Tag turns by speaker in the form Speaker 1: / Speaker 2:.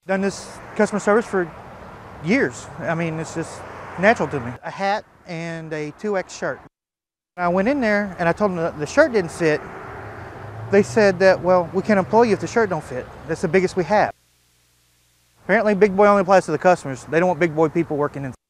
Speaker 1: Done this customer service for years. I mean, it's just natural to me. A hat and a 2X shirt. I went in there and I told them that the shirt didn't fit. They said that, well, we can't employ you if the shirt don't fit. That's the biggest we have. Apparently, big boy only applies to the customers. They don't want big boy people working in